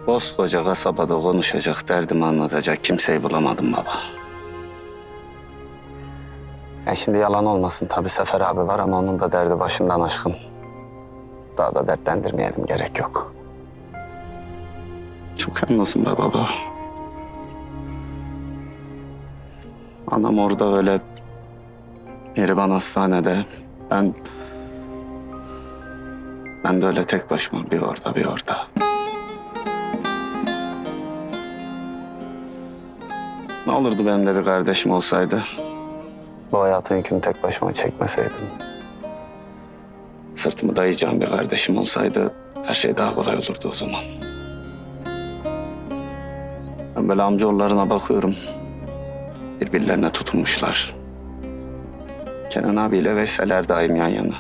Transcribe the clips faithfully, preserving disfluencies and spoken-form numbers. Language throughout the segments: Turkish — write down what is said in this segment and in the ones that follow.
Koskoca kasabada konuşacak, derdimi anlatacak kimseyi bulamadım baba. Ya şimdi yalan olmasın tabii Sefer abi var ama onun da derdi başından aşkın. Daha da dertlendirmeyelim, gerek yok. Çok yalnızım be baba. Anam orada öyle, Mihriban hastanede. Ben... Ben de öyle tek başıma bir orada bir orada. Ne olurdu benim de bir kardeşim olsaydı? Bu hayatın yükünü tek başıma çekmeseydim. Sırtımı dayayacağım bir kardeşim olsaydı her şey daha kolay olurdu o zaman. Ben böyle amcaoğullarına bakıyorum. Birbirlerine tutunmuşlar. Kenan abiyle Veysel her daim yan yana.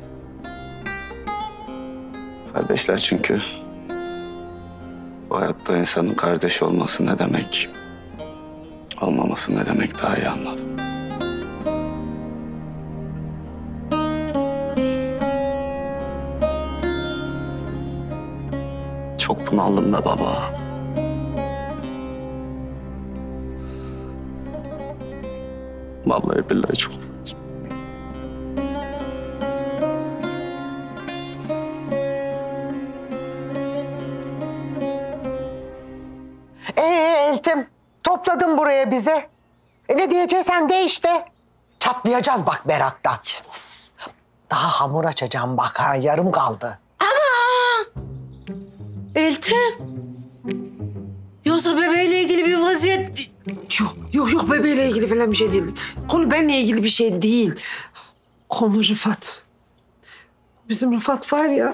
Kardeşler çünkü bu hayatta insanın kardeş olması ne demek, olmaması ne demek daha iyi anladım. Çok bunaldım be baba. Vallahi billahi çok. Ee Eltim, topladın buraya bize. E ne diyeceksen de işte. Çatlayacağız bak meraktan. Daha hamur açacağım bak ha, yarım kaldı. Ana! Eltim. Yoksa bebeğiyle ilgili bir vaziyet... Yok, yok, yok bebeğiyle ilgili falan bir şey değil. Konu benimle ilgili bir şey değil. Konu Rıfat. Bizim Rıfat var ya...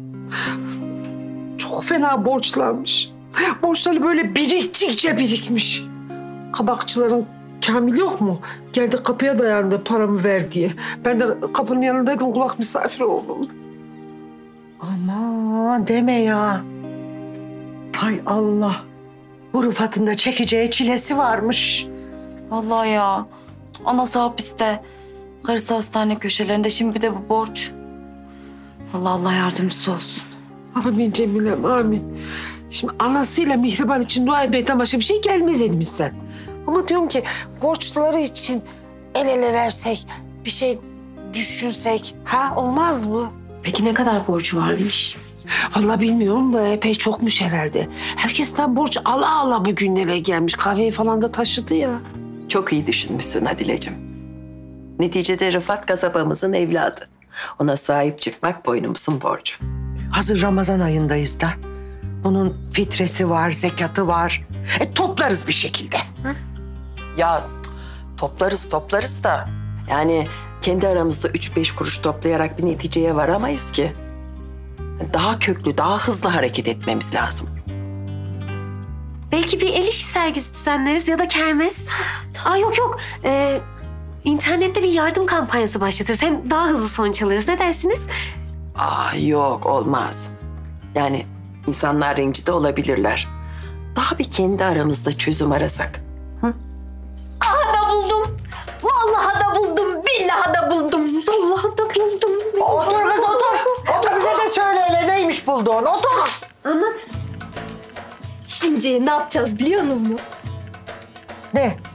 Çok fena borçlanmış. Borçları böyle biriktikçe birikmiş. Kabakçıların Kamil yok mu? Geldi kapıya dayandı paramı ver diye. Ben de kapının yanındaydım, kulak misafir oldum. Aman deme ya. Hay Allah. Bu Rıfat'ın da çekeceği çilesi varmış. Vallahi ya. Anası hapiste. Karısı hastane köşelerinde. Şimdi bir de bu borç. Allah Allah yardımcısı olsun. Amin Cemilem, amin. Şimdi anasıyla Mihriban için dua etmekten başka bir şey gelmez elimizden. Ama diyorum ki borçları için el ele versek, bir şey düşünsek, ha olmaz mı? Peki ne kadar borcu varmış? Vallahi bilmiyorum da epey çokmuş herhalde. Herkesten borç ala ala bugünlere gelmiş. Kahveyi falan da taşıdı ya. Çok iyi düşünmüşsün Adileciğim. Neticede Rıfat kasabamızın evladı. Ona sahip çıkmak boynumuzun borcu. Hazır Ramazan ayındayız da. Bunun fitresi var, zekatı var. E toplarız bir şekilde. Hı? Ya toplarız toplarız da yani kendi aramızda üç beş kuruş toplayarak bir neticeye varamayız ki. Daha köklü, daha hızlı hareket etmemiz lazım. Belki bir el işi sergisi düzenleriz ya da kermes. Aa yok yok. Ee, internette bir yardım kampanyası başlatırız. Hem daha hızlı sonuç alırız. Ne dersiniz? Aa yok olmaz. Yani insanlar rencide olabilirler. Daha bir kendi aramızda çözüm arasak. Hı? Aha da buldum. Vallahi da buldum. Billahi da buldum. Vallahi da buldum. Otur kız otur. Otur bize de söyle hele neymiş bulduğun. Otur. Anlat. Şimdi ne yapacağız biliyor musunuz mu? Ne?